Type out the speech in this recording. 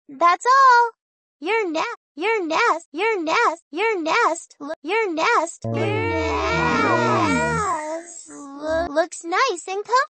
That's all. Your nest looks nice and comfortable.